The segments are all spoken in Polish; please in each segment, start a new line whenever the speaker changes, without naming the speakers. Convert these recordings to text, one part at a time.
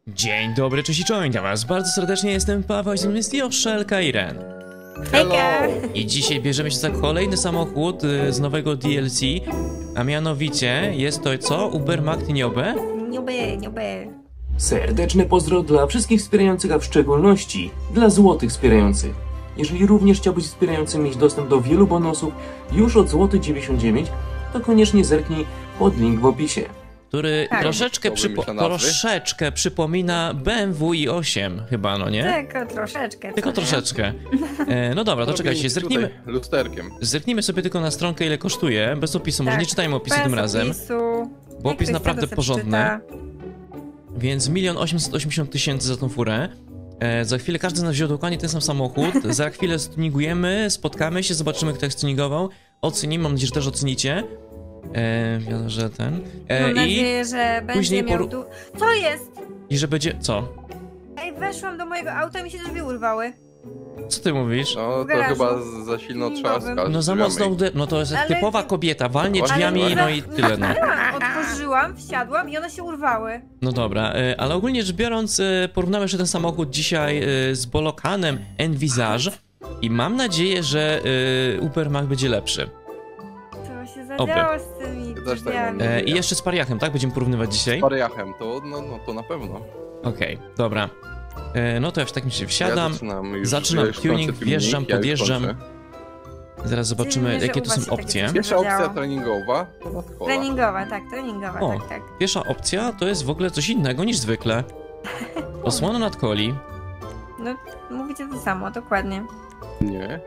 Dzień dobry, cześć i czołem, witam was bardzo serdecznie, jestem Paweł, a z nami jest Joszelka i Ren.
Hejka!
I dzisiaj bierzemy się za kolejny samochód z nowego DLC, a mianowicie jest to co? Uber Mac Niobe?
Niobie.
Serdeczne pozdro dla wszystkich wspierających, a w szczególności dla złotych wspierających. Jeżeli również chciałbyś wspierający mieć dostęp do wielu bonusów już od złoty 99, to koniecznie zerknij pod link w opisie.
Który
Tak.
troszeczkę przypomina BMW i8 chyba, no nie?
Tylko troszeczkę.
Tylko
co nie?
troszeczkę. No dobra, to czekajcie, zerknijmy.
Lusterkiem.
Zerknijmy sobie tylko na stronkę, ile kosztuje, bez opisu, może nie czytajmy opisu tym razem, bo opis naprawdę porządny. Więc 1 880 000 za tą furę. Za chwilę każdy z nas wziął dokładnie ten sam samochód. Za chwilę stuningujemy, spotkamy się, zobaczymy, kto jak stuningował. Ocenimy, mam nadzieję, że też ocenicie. Wiadomo, że ten.
Mam nadzieję, że będzie
później
miał Co jest?
I że będzie. Co?
Ej, weszłam do mojego auta i mi się drzwi urwały.
Co ty mówisz?
No to
garażu.
chyba za silno trzaska.
No za mocno No to jest
Ale-
typowa kobieta, walnie
Ale-
drzwiami,
Ale-
no i tyle, no.
Otworzyłam, wsiadłam i one się urwały.
No dobra, ale ogólnie rzecz biorąc, porównamy jeszcze ten samochód dzisiaj z Bolocanem Envisage i mam nadzieję, że Uber Mac będzie lepszy.
Co się zadziało z tymi
Też tak
drzwiami?
mam.
I jeszcze z Pariachem, tak? Będziemy porównywać dzisiaj?
Z Pariachem, to, no to na pewno.
Okej, dobra. No to ja w takim razie
Ja
wsiadam,
zaczynam
zaczynam
już
tuning,
kończę
wjeżdżam,
ja już
podjeżdżam.
kończę.
Zaraz zobaczymy,
Czyli, że
jakie
u
to
was
są
się takie
opcje.
coś-
Pierwsza opcja
Zadziała.
treningowa to nadkola.
Treningowa, tak, treningowa,
O.
tak.
Pierwsza opcja to jest w ogóle coś innego niż zwykle. Osłona nadkoli.
No, mówicie to samo, dokładnie.
Nie.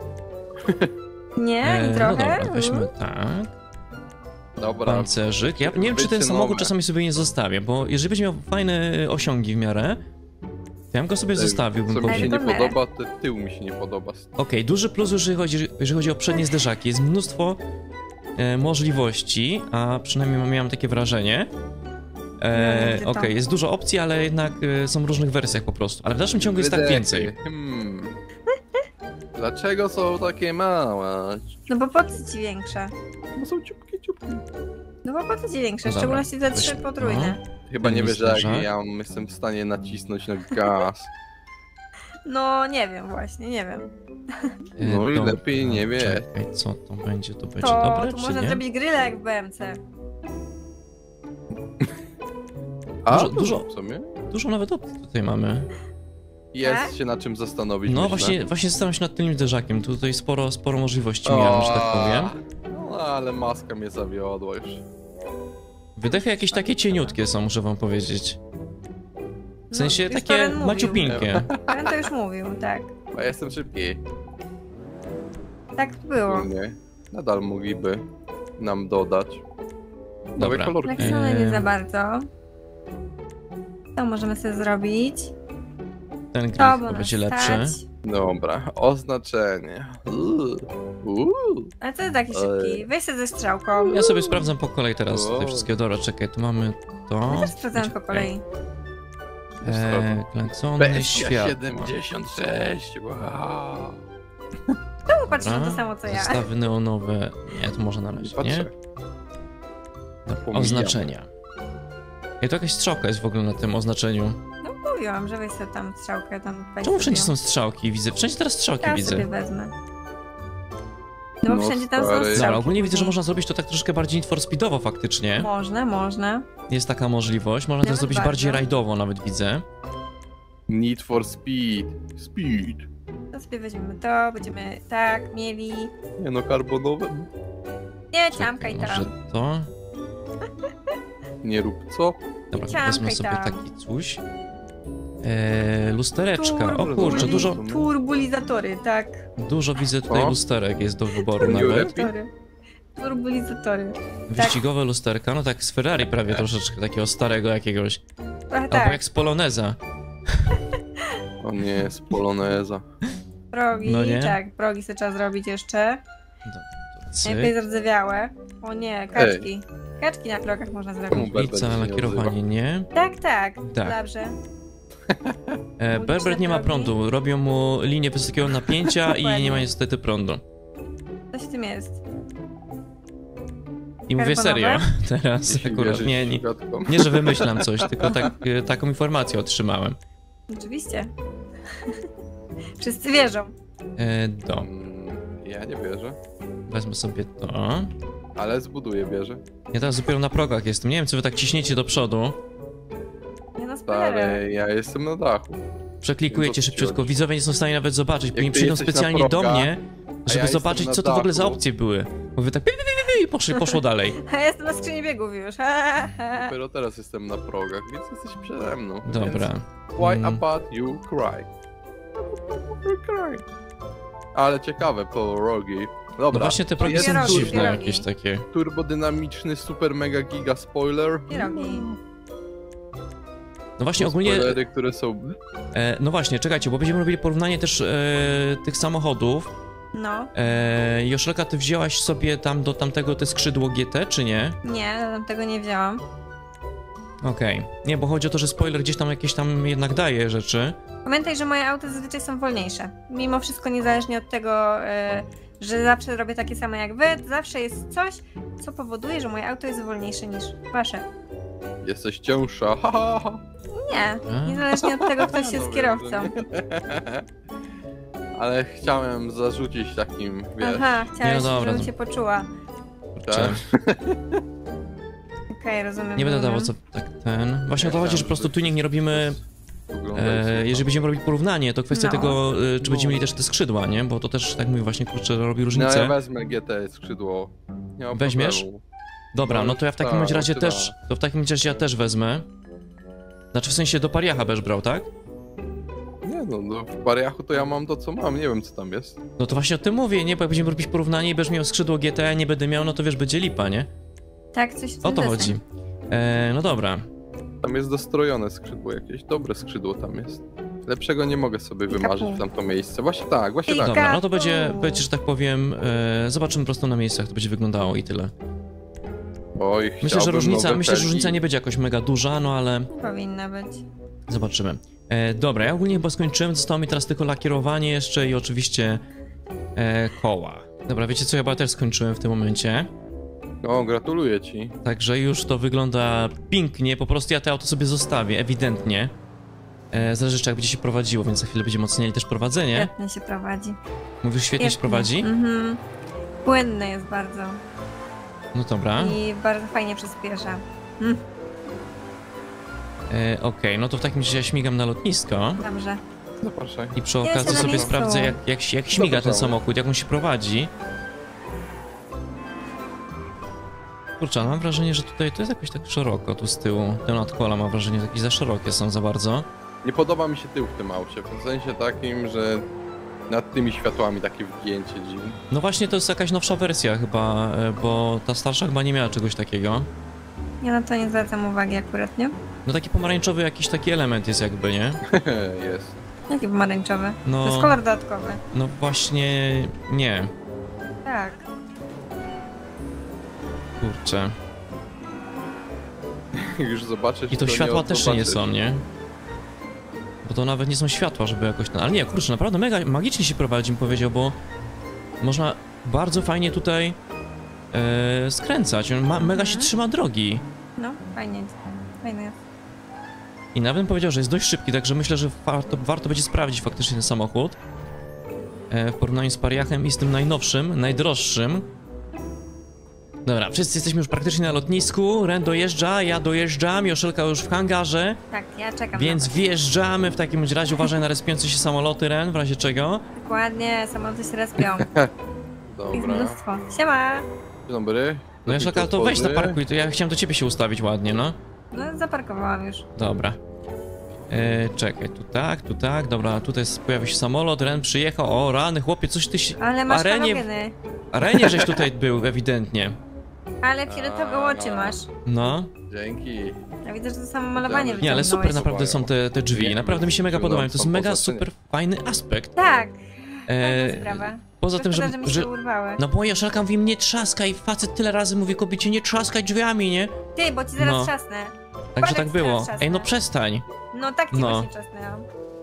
Nie? I
No
trochę?
dobra, weźmy tak.
Dobra.
Pancerzyk. Ja nie wiem, czy ten
Wycie
samochód
nowe.
czasami sobie nie zostawię, bo jeżeli będzie miał fajne osiągi w miarę, to ja bym go sobie zostawił, bym
Co mi się
powiedział.
nie
Tylko
podoba, to tył mi się nie podoba.
Okej, duży plus, jeżeli chodzi o przednie zderzaki. Jest mnóstwo możliwości, a przynajmniej miałem takie wrażenie.
No, gdzie to?
Okej, jest dużo opcji, ale jednak są w różnych wersjach po prostu. Ale w dalszym ciągu jest tak
Wydechy.
więcej.
Dlaczego są takie małe?
No bo po co ci większe?
No są ciupki, ciupki.
No bo po co ci większe? W
No dobra,
szczególności te trzy
weźmy-
potrójne.
Chyba nie
Ten
wiesz, jak
zderzak.
ja jestem w stanie nacisnąć na gaz.
No nie wiem właśnie, nie wiem.
No i
Dobra,
lepiej nie wie.
Czekaj, co to będzie? To będzie
To
dobre,
tu
czy
można
nie?
zrobić grilla jak w BMC.
Dużo-
w sumie?
Dużo nawet opcji tutaj mamy.
Jest
Tak?
się na czym zastanowić.
No
myślę.
właśnie zastanawiam się nad tylnym zderzakiem. Tutaj sporo możliwości miałem, że tak powiem.
No ale maska mnie zawiodła już.
Wydechy jakieś takie cieniutkie są, muszę wam powiedzieć. W sensie
już to
takie
Ren mówił.
maciupinkie.
Ren to już mówił, tak.
A ja jestem szybki.
Tak było.
Nie. Nadal mogliby nam dodać nowe
Dobra.
kolorki.
Leksony nie za bardzo. To możemy sobie zrobić.
Ten
To
grill
bo nas
będzie lepszy.
stać.
Dobra, oznaczenie.
Ale co jest taki szybki? Weź sobie ze strzałką.
Ja sobie sprawdzam po kolei teraz
Wow.
te wszystkie. Dobra, czekaj, tu mamy to.
My też sprawdzamy po kolei.
Klaksony, świat.
76, wow.
Czemu patrzysz na to samo co ja?
Zestawy neonowe. Nie, to może na razie, nie?
Patrzę. Pomijam.
Oznaczenia. I to jakaś strzałka jest w ogóle na tym oznaczeniu.
No mówiłam, że weź sobie tam strzałkę, tam weź
Czemu
sobie
wszędzie
ją.
są strzałki? Widzę, wszędzie teraz strzałki
Ja
widzę.
sobie wezmę. No bo
No
wszędzie tam są
stary.
strzałki.
Dobra, ogólnie widzę, że
później.
można zrobić to tak troszkę bardziej Need for Speedowo faktycznie.
Można.
Jest taka możliwość. Można to
Nawet
zrobić
bardzo.
bardziej rajdowo, nawet widzę.
Need for speed. Speed.
To sobie weźmiemy to, będziemy tak mieli.
Nie no, karbonowe.
Nie, ciamkaj
Może
tam.
to.
Nie rób co?
Dobra,
Ciamkaj
wezmę sobie
tam.
taki coś. Lustereczka. O kurczę, dużo
Turbulizatory, tak.
widzę tutaj
O.
lusterek jest do wyboru
Nie
nawet.
lepiej.
Turbulizatory.
Wyścigowe lusterka, no tak z Ferrari prawie troszeczkę, takiego starego jakiegoś.
Trochę
Albo
tak.
jak z Poloneza.
O nie, z poloneza.
Progi,
No nie?
tak. Progi sobie trzeba zrobić jeszcze.
Cyk.
Lepiej zardzewiałe. O nie, kaczki. Kaczki na progach można zrobić.
Pizza, lakierowanie nie.
Tak.
Tak.
Dobrze.
Berbert nie ma
progi.
prądu, robią mu linię wysokiego napięcia i
Dokładnie.
nie ma niestety prądu.
Coś w tym jest.
I mówię serio
Karbonowe?
teraz
Jeśli
akurat.
wierzysz
Nie,
świadkom.
nie, że wymyślam coś, tylko taką informację otrzymałem.
Oczywiście. Wszyscy wierzą.
Ja nie wierzę,
Wezmę sobie to.
ale zbuduję wieżę.
Ja teraz dopiero na progach jestem. Nie wiem, co wy tak ciśniecie do przodu.
Nie no, spoilery.
Stary, ja jestem na dachu.
Przeklikujecie
Co ty
szybciutko.
robisz?
Widzowie nie są w stanie nawet zobaczyć, bo
Jak
nie
ty
przyjdą
jesteś na
specjalnie do
progach,
mnie, żeby
jestem
zobaczyć,
na
co to w ogóle za
dachu.
opcje były. Mówię tak i poszło dalej.
A ja jestem na skrzyni biegów już.
Dopiero teraz jestem na progach, więc jesteś przede mną.
Dobra.
Więc why
Mm.
about you cry? You cry. Ale ciekawe, rogi. Dobra.
No właśnie te progi
jest
są
Pierogi,
dziwne
pierogi.
jakieś takie.
turbodynamiczny, super mega giga spoiler.
Pierogi.
No właśnie ogólnie,
Spoilery, które są...
no właśnie, czekajcie, bo będziemy robili porównanie też tych samochodów.
No.
Joszelka, ty wzięłaś sobie tam do tamtego te skrzydło GT, czy nie?
Nie, tam tego nie wzięłam.
Okej. Nie, bo chodzi o to, że spoiler gdzieś tam jakieś tam jednak daje rzeczy.
Pamiętaj, że moje auta zazwyczaj są wolniejsze. Mimo wszystko, niezależnie od tego, że zawsze robię takie same jak wy, to zawsze jest coś, co powoduje, że moje auto jest wolniejsze niż wasze.
Jesteś cięższa, ha, ha, ha.
Nie, niezależnie od tego, kto jest kierowcą.
Ale chciałem zarzucić takim, wiesz...
Aha, chciałeś,
Nie, no dobra,
żebym
no.
się poczuła.
Kurczę.
Okej, rozumiem.
Nie będę
rozumiem.
dawał co tak ten. Właśnie o to chodzi, że po prostu tuning nie robimy. Jeżeli będziemy robić porównanie, to kwestia
No.
tego, czy będziemy mieli też te skrzydła, nie? Bo to też, tak mówię, właśnie kurczę, robi
No
różnicę.
ja wezmę GT skrzydło. Nie ma
Weźmiesz?
problemu.
Dobra, no to ja w takim bądź razie
Tak,
też. To w takim razie ja też wezmę. Znaczy w sensie do pariacha będziesz brał, tak?
Nie no, w Pariachu to ja mam to co mam, nie wiem co tam jest.
No to właśnie o tym mówię, nie? Bo jak będziemy robić porównanie i będziesz miał skrzydło GT, a nie będę miał, no to wiesz, będzie lipa, nie?
Tak, coś w
O
tym
to
deseń.
chodzi. No dobra.
Tam jest dostrojone skrzydło jakieś, dobre skrzydło tam jest. Lepszego nie mogę sobie wymarzyć w tamto miejsce. Właśnie tak, właśnie tak.
Dobra, no to będzie, że tak powiem, zobaczymy po prostu na miejscach, jak to będzie wyglądało i tyle.
Oj,
Myślę, że różnica
nie
nie będzie jakoś mega duża, no ale
Nie powinna być.
zobaczymy. Dobra, ja ogólnie chyba skończyłem, zostało mi teraz tylko lakierowanie jeszcze i oczywiście koła. Dobra, wiecie co, ja chyba też skończyłem w tym momencie.
O, gratuluję ci.
Także już to wygląda pięknie, po prostu ja to auto sobie zostawię, ewidentnie. Zależy jeszcze jak będzie się prowadziło, więc za chwilę będziemy oceniali też prowadzenie.
Świetnie się prowadzi.
Mówisz, świetnie się prowadzi?
Mhm. Płynny jest bardzo.
No dobra.
I bardzo fajnie przyspiesza.
Okej, no to w takim razie ja śmigam na lotnisko
Dobrze.
Zapraszaj.
i przy
Jest
okazji
na
sobie
miejscu.
sprawdzę jak śmiga ten
Zapraszamy.
samochód, jak on się prowadzi. Kurczę, mam wrażenie, że tutaj to jest jakoś tak szeroko tu z tyłu. Te nadkola mam wrażenie, że jakieś za szerokie są za bardzo.
Nie podoba mi się tył w tym aucie, w sensie takim, że nad tymi światłami takie wgięcie dziwne.
No właśnie to jest jakaś nowsza wersja chyba, bo ta starsza chyba nie miała czegoś takiego.
Ja na to nie zwracam uwagi akurat, nie?
No taki pomarańczowy jakiś taki element jest jakby, nie?
Jest.
Jaki pomarańczowy?
No.
To jest kolor dodatkowy.
No właśnie nie.
Tak.
Kurczę.
Już zobaczysz.
I to światła też nie
zobaczysz.
są, nie? Bo to nawet nie są światła, żeby jakoś... Ale nie, kurczę, naprawdę mega magicznie się prowadzi, bym powiedział, bo można bardzo fajnie tutaj skręcać. On mega się trzyma drogi.
No, fajnie. Fajne jest.
I nawet bym powiedział, że jest dość szybki, także myślę, że warto będzie sprawdzić faktycznie ten samochód. W porównaniu z Pariachem i z tym najnowszym, najdroższym. Dobra, wszyscy jesteśmy już praktycznie na lotnisku. Ren dojeżdża, ja dojeżdżam, Joszelka już w hangarze.
Tak, ja czekam
Więc
na was.
wjeżdżamy w takim razie. Uważaj na respiące się samoloty, Ren, w razie czego.
Dokładnie, samoloty się respią. Ich
Dobra.
mnóstwo. Siema!
Dzień dobry.
No Joszelka, to weź zaparkuj, to ja chciałem do ciebie się ustawić ładnie, no.
No, zaparkowałam już.
Dobra. Czekaj, tu tak, dobra, tutaj pojawił się samolot, Ren przyjechał, o rany, chłopie, coś ty się...
Ale masz
Arenie-
halogeny.
Arenie żeś tutaj był, ewidentnie.
Ale fioletowe oczy masz.
No.
Dzięki.
Ja widzę, że to samo malowanie
Nie, ale super
wyciągnąłeś.
naprawdę są te drzwi, naprawdę mi się mega podobają, to jest
Są
mega
pozaczenie.
super fajny aspekt.
Tak,
E,
fajna sprawa.
poza tym,
Szkoda, że mi
że...
się urwały.
No bo Joszelka mówi, nie trzaskaj, facet tyle razy mówi kobiecie, nie trzaskaj drzwiami, nie?
Ty, bo ci zaraz
No.
trzasnę.
Także
Patrz,
tak
jak
było.
teraz
Ej, no
trzasnę.
przestań.
No tak ci
No.
właśnie trzasnęłam.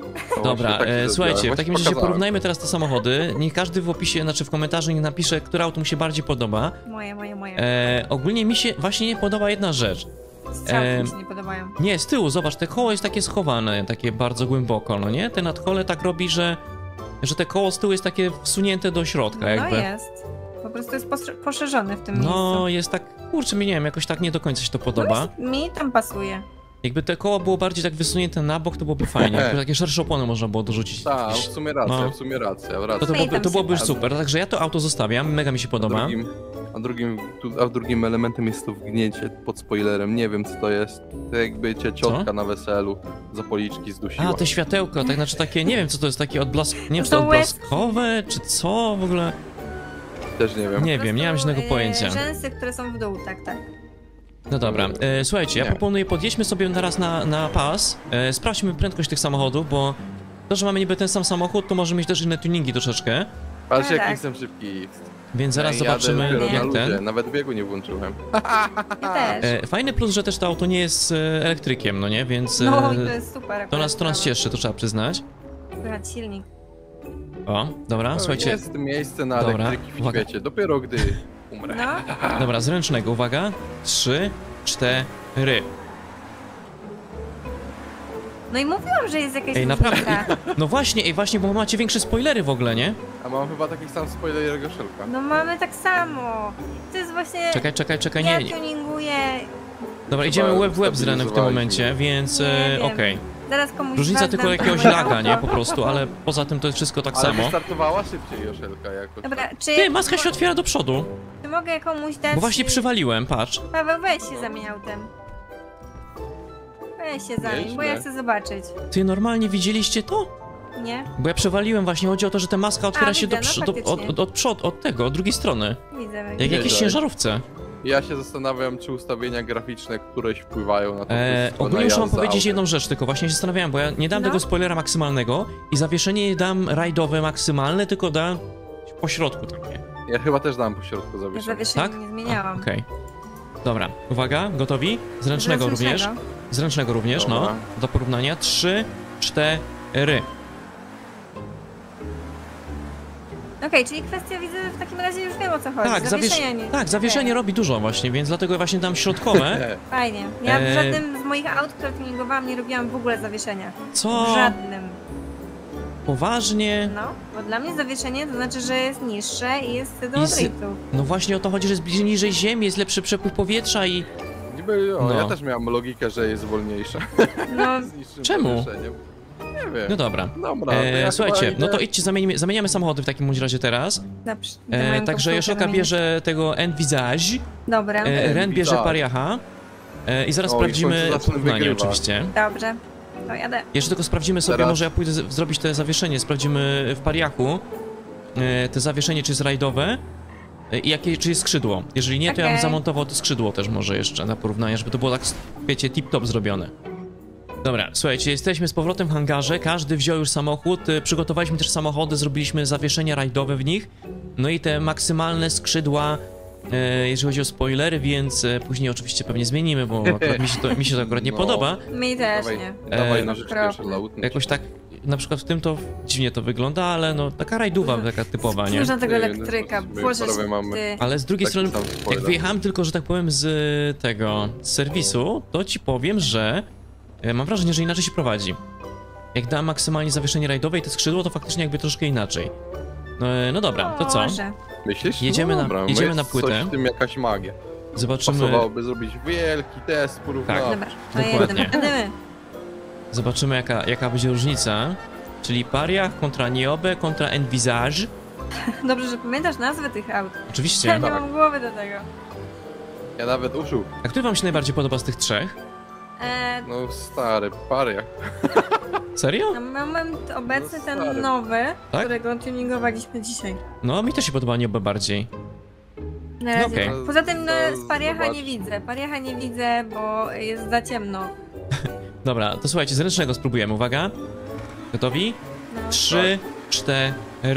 Dobra, słuchajcie, w takim razie
pokazałem.
porównajmy teraz te samochody. Niech każdy w opisie, znaczy w komentarzu niech napisze, które auto mu się bardziej podoba.
Moje.
Ogólnie mi się właśnie nie podoba jedna rzecz.
Strzałki mi się nie podobają.
Nie, z tyłu, zobacz, te koło jest takie schowane, takie bardzo głęboko, no nie? Te nadkole tak robi, że te koło z tyłu jest takie wsunięte do środka jakby.
No jest. Po prostu jest poszerzony w tym
No,
miejscu.
jest tak, kurczę, mi nie wiem, jakoś tak nie do końca się to podoba.
Mi tam pasuje.
Jakby te koło było bardziej tak wysunięte na bok, to byłoby fajnie. Jakby takie szersze opony można było dorzucić.
Tak, w sumie racja,
No.
w sumie racja.
To byłoby już super, także ja to auto zostawiam, mega mi się podoba.
A drugim elementem jest to wgnięcie pod spoilerem. Nie wiem co to jest. To jakby cię ciotka na weselu za policzki zdusiła.
A, te światełko, tak znaczy takie, nie wiem co to jest, takie nie wiem czy
To
to
są
odblaskowe, czy co w ogóle.
Też nie wiem.
Nie wiem, nie mam żadnego pojęcia.
Rzęsy, które są w dół, tak.
No dobra, słuchajcie, ja proponuję, podjedźmy sobie teraz na pas, sprawdźmy prędkość tych samochodów, bo to, że mamy niby ten sam samochód, to może mieć też inne tuningi troszeczkę,
Patrz
Tak.
jaki jestem szybki.
więc zaraz
Jadę
zobaczymy
dopiero na
jak
luzie,
ten.
Nawet biegu nie włączyłem.
Ja też.
Fajny plus, że też to auto nie jest elektrykiem, no nie, więc
No i to jest super.
to nas
sprawa.
cieszy, to trzeba przyznać.
Słychać silnik.
O, dobra, słuchajcie,
Jest miejsce na
Dobra,
elektryki w
uwaga.
świecie. Dopiero gdy umrę.
No,
dobra, z ręcznego, uwaga, 3, 4.
no i mówiłam, że jest jakaś
Ej,
różnica.
naprawdę, no właśnie, bo macie większe spoilery w ogóle, nie?
A mam chyba taki sam spoiler jak Joszelka.
No mamy tak samo. To jest właśnie...
Czekaj,
Ja
nie.
tuninguję.
Dobra, idziemy
Chyba
łeb w łeb z Renem w tym momencie, więc
Nie wiem.
okej.
Zaraz komuś
Różnica
was
tylko
dam
jakiegoś
moje
laga, nie?
auto.
Po prostu, ale poza tym to jest wszystko tak
Ale
samo.
wystartowała szybciej Joszelka jakoś.
Dobra, czy...
Ty, maska się otwiera do przodu,
Czy mogę komuś dać...
bo właśnie przywaliłem, patrz.
Paweł, weź się zamień autem. Weź się zamień, bo ja
Nieźle.
chcę zobaczyć.
Ty, normalnie widzieliście to?
Nie?
Bo ja przewaliłem właśnie, chodzi o to, że ta maska otwiera się
widzę, no faktycznie.
od przodu, od tego, od drugiej strony.
Widzę.
Jak
Nie,
jakieś
tak.
ciężarówce.
Ja się zastanawiam, czy ustawienia graficzne któreś wpływają na to wszystko,
Ogólnie
na
muszę wam
jazdę
powiedzieć
autem.
jedną rzecz, tylko właśnie się zastanawiałem, bo ja nie dam
No.
tego spoilera maksymalnego i zawieszenie nie dam rajdowe maksymalne, tylko dam po środku takie.
Ja chyba też dam po środku
Ja
zawieszenie.
zawieszenia
Tak?
nie zmieniałam.
Okej. Dobra, uwaga, gotowi? Z ręcznego również. Z ręcznego również, no.
Dobra.
Do porównania. 3, 4.
Okej, czyli kwestia widzę, w takim razie już wiem o co chodzi.
Tak,
Zawieszenie
zawieszenie robi dużo właśnie, więc dlatego właśnie dam środkowe.
Fajnie. Ja w
E,
żadnym z moich aut, które tuningowałam, nie robiłam w ogóle zawieszenia.
Co?
W żadnym.
Poważnie?
No, bo dla mnie zawieszenie to znaczy, że jest niższe i jest do
I z-
driftu.
No właśnie o to chodzi, że jest niżej ziemi, jest lepszy przepływ powietrza i...
Niby,
No.
ja też miałem logikę, że jest wolniejsza.
No,
Z niższym
Czemu?
zawieszeniem. Nie wiem.
No dobra.
Dobra, to ja
Słuchajcie,
chyba
no to
idę-
idźcie, zamieniamy samochody w takim bądź razie teraz.
dobrze.
Także Joszelka bierze tego Envisage,
Dobra,
Ren bierze
Envisage.
Pariacha i zaraz
O, i w
sprawdzimy
końcu zacznę
porównanie
wygrywać.
oczywiście.
dobrze. To jadę.
Jeszcze tylko sprawdzimy sobie,
Teraz.
może ja pójdę zrobić te zawieszenie, sprawdzimy w Pariachu te zawieszenie, czy jest rajdowe i czy jest skrzydło. Jeżeli nie, to ja bym
Okej.
zamontował to skrzydło też może jeszcze na porównanie, żeby to było tak, wiecie, tip-top zrobione. Dobra, słuchajcie, jesteśmy z powrotem w hangarze, każdy wziął już samochód, przygotowaliśmy też samochody, zrobiliśmy zawieszenia rajdowe w nich, no i te maksymalne skrzydła, jeżeli chodzi o spoilery, więc później oczywiście pewnie zmienimy, bo akurat mi się to akurat nie
No.
podoba.
Mi też
Dawaj,
nie.
dawaj nożyczki
okropnie.
jeszcze dla utnąć.
Jakoś tak, na przykład w tym to dziwnie to wygląda, ale no taka rajdowa, taka typowa, nie?
Spójrz na tego
Nie, no,
elektryka,
my
Boże,
prawie mamy-
ty.
Ale z drugiej
Taki
strony,
sam
jak
spoiler.
wyjechałem tylko, że tak powiem, z serwisu, to ci powiem, że mam wrażenie, że inaczej się prowadzi. Jak dałem maksymalnie zawieszenie rajdowe i te skrzydło, to faktycznie jakby troszkę inaczej. No dobra, to co?
Boże.
Myślisz?
Jedziemy
No
na-
dobra,
jedziemy
jest
na płytę.
Coś w tym jakaś magia.
Zobaczymy,
Pasowałoby zrobić wielki test porównawczy.
Dobra, to
Dokładnie.
jedziemy.
zobaczymy jaka będzie różnica. Czyli Pariach kontra Niobe kontra Envisage.
Dobrze, że pamiętasz nazwy tych aut. Ja
Oczywiście.
nie mam głowy do tego.
Ja nawet uszu.
A który wam się najbardziej podoba z tych trzech?
No stary, paria.
Serio?
Na moment obecny
No
ten
stary.
nowy,
Tak?
którego tuningowaliśmy dzisiaj.
No, mi też się podoba Niobe bardziej.
Na razie.
okej.
tak. Poza tym no, z Pariacha
Zobacz.
nie widzę. Pariacha nie widzę, bo jest za ciemno.
Dobra, to słuchajcie, z ręcznego spróbujemy, uwaga. Gotowi?
No.
3, 4.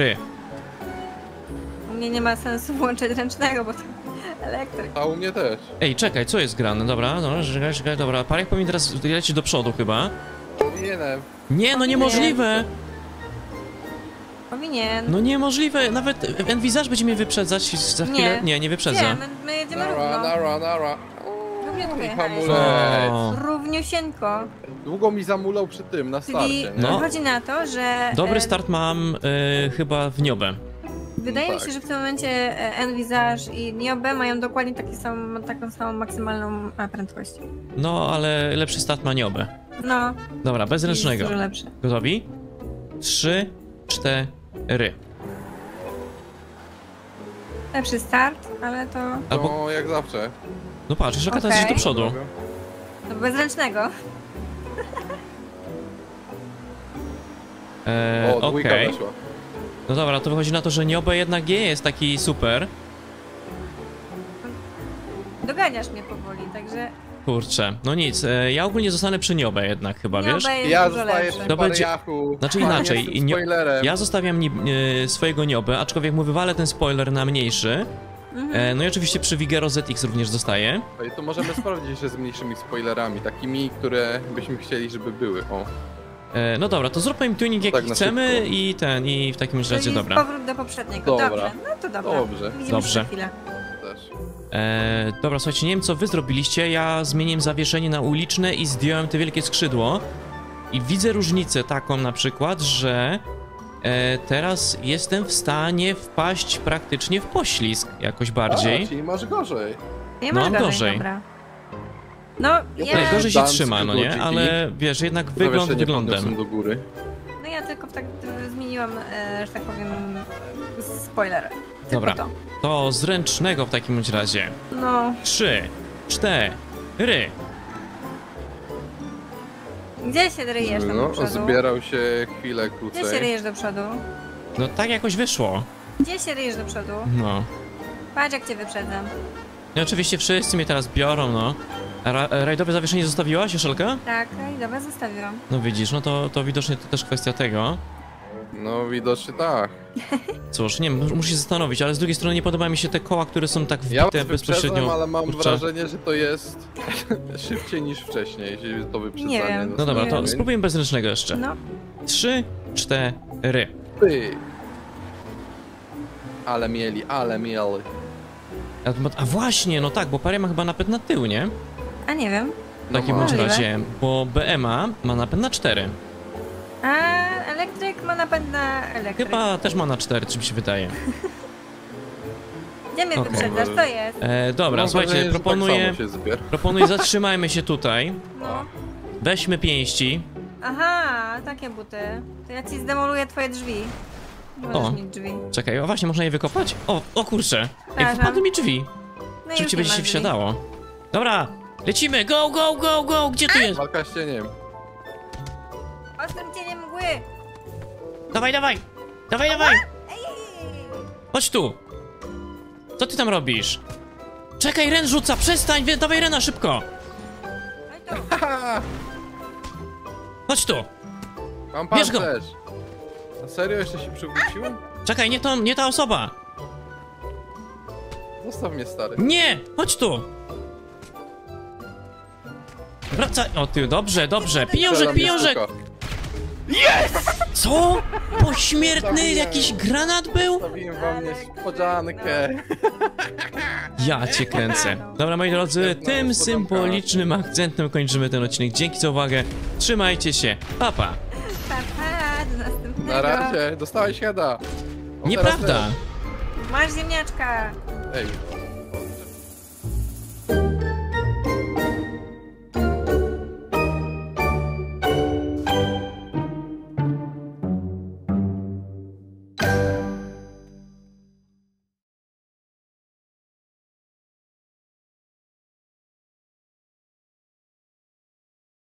U mnie nie ma sensu włączyć ręcznego, bo to elektryk.
A u mnie też.
Ej, czekaj, co jest grane? Dobra, czekaj, dobra. Pariach powinien teraz lecieć do przodu chyba.
Powinienem.
Nie, no niemożliwe!
Powinien.
No niemożliwe, nawet Envisage będzie mnie wyprzedzać za chwilę. Nie wyprzedza.
Nie, my jedziemy równo.
Nara.
Równiutko jechałeś.
Hamulec.
O.
Równiusieńko.
Długo mi zamulał przy tym, na
Czyli
starcie, nie?
No.
wychodzi na to, że...
Dobry start mam chyba w Niobę.
Wydaje mi
tak.
się, że w tym momencie Envisage i Niobe mają dokładnie taką samą maksymalną prędkość.
No, ale lepszy start ma Niobę.
No,
Dobra, bez
jest
ręcznego.
dużo lepszy.
Gotowi? 3, 4.
Lepszy start, ale to
Albo,
No, jak zawsze.
no patrz, jeszcze teraz
Okej.
jest do przodu.
bez ręcznego.
O, dwójka
Okej.
weszła.
No dobra, to wychodzi na to, że Niobę jednak nie jest taki super.
Doganiasz mnie powoli, także
Kurczę, no nic, ja ogólnie zostanę przy Niobę jednak chyba, wiesz?
Niobe jest
Ja
dużo
zostaję
lepszy.
przy
To będzie-
Pariachu.
Znaczy inaczej,
Jestem spoilerem.
ja zostawiam swojego Niobę, aczkolwiek mu wywalę ten spoiler na mniejszy. No i oczywiście przy Vigero ZX również zostaje.
Oj, to możemy sprawdzić jeszcze z mniejszymi spoilerami, takimi, które byśmy chcieli, żeby były. O,
No dobra, to zróbmy im tuning jaki
Tak na
chcemy
szybko.
i w takim razie
Czyli
dobra.
powrót do poprzedniego.
Dobra.
Dobrze, no to dobra.
Dobrze.
Widzimy
Dobrze.
się za chwilę.
też.
Dobra, słuchajcie, nie wiem co wy zrobiliście, ja zmieniłem zawieszenie na uliczne i zdjąłem te wielkie skrzydło. I widzę różnicę taką na przykład, że teraz jestem w stanie wpaść praktycznie w poślizg jakoś bardziej.
A, czyli masz gorzej.
Nie
No,
masz
mam
gorzej,
gorzej.
dobra. No, ja,
Najgorzej się
Dance
trzyma, no
Google
nie?
GT.
Ale wiesz, jednak wygląd
Zawieszenie
wyglądem.
podniosłem do góry.
no ja tylko tak zmieniłam, że tak powiem, spoiler. Tylko
Dobra.
to.
To z ręcznego w takim bądź razie.
No,
3, 4.
gdzie się ryjesz tam do
No,
przodu?
zbierał się chwilę
Gdzie się
krócej.
ryjesz do przodu?
No tak jakoś wyszło.
Gdzie się ryjesz do przodu?
No.
Patrz jak cię wyprzedzam.
I oczywiście wszyscy mnie teraz biorą, no. A rajdowe zawieszenie zostawiłaś, Joszelka?
Tak, i dobra, zostawiłam.
No widzisz, no to widocznie to też kwestia tego.
No, widocznie tak.
Cóż, nie wiem, muszę się zastanowić, ale z drugiej strony nie podobają mi się te koła, które są tak
Ja
wbite
was wyprzedzam,
bezpośrednio.
ale mam
kurczę.
wrażenie, że to jest szybciej niż wcześniej, jeśli to wyprzedzanie.
Nie wiem.
No dobra,
Nie
to
wiem.
spróbujemy bez ręcznego jeszcze.
No,
3, 4.
Ty. Ale mieli.
A właśnie, no tak, bo parę ma chyba napęd na tył, nie?
a nie wiem.
W takim
ma.
bądź
Możliwe.
razie, bo BMA ma napęd na 4.
A elektryk ma napęd na elektryk.
Chyba też ma na 4, czy mi się wydaje.
Gdzie mnie
Okej.
wyprzedzasz? To jest.
Dobra,
Mam
słuchajcie,
wrażenie, że
proponuję,
tak samo się zbier.
zatrzymajmy się tutaj.
No.
Weźmy pięści.
Aha, takie buty. To ja ci zdemoluję twoje drzwi.
O.
Możesz mieć drzwi.
Czekaj, o właśnie, można je wykopać? O kurczę. Ej,
Przepraszam.
wypadły mi drzwi.
No i
Szybciej
już nie
będzie
ma
się
drzwi.
wsiadało. Dobra, lecimy, go! Gdzie tu jest?
Walka z cieniem.
Ostrym cieniem mgły.
Dawaj!
Ej,
Chodź tu. Co ty tam robisz? Czekaj, Ren rzuca, przestań, dawaj Rena, szybko.
Oj tu.
Chodź tu.
Mam
Bierz go.
pancerz. Na serio jeszcze się przewrócił?
Czekaj, nie ta osoba.
Zostaw mnie, stary.
Nie, chodź tu. Wracaj. O ty, dobrze.
Strzela mnie
Pieniążek.
suka.
Co? Pośmiertny
Zabiję.
jakiś granat był?
Zostawiłem wam niespodziankę.
Ja cię kręcę. Dobra, moi drodzy,
Świetna
tym
niespodzianka.
symbolicznym akcentem kończymy ten odcinek. Dzięki za uwagę. Trzymajcie się. Pa.
Pa, pa, do następnego.
Na razie, dostałeś heada. O, teraz
Nieprawda.
też.
Masz ziemniaczka.
Ej,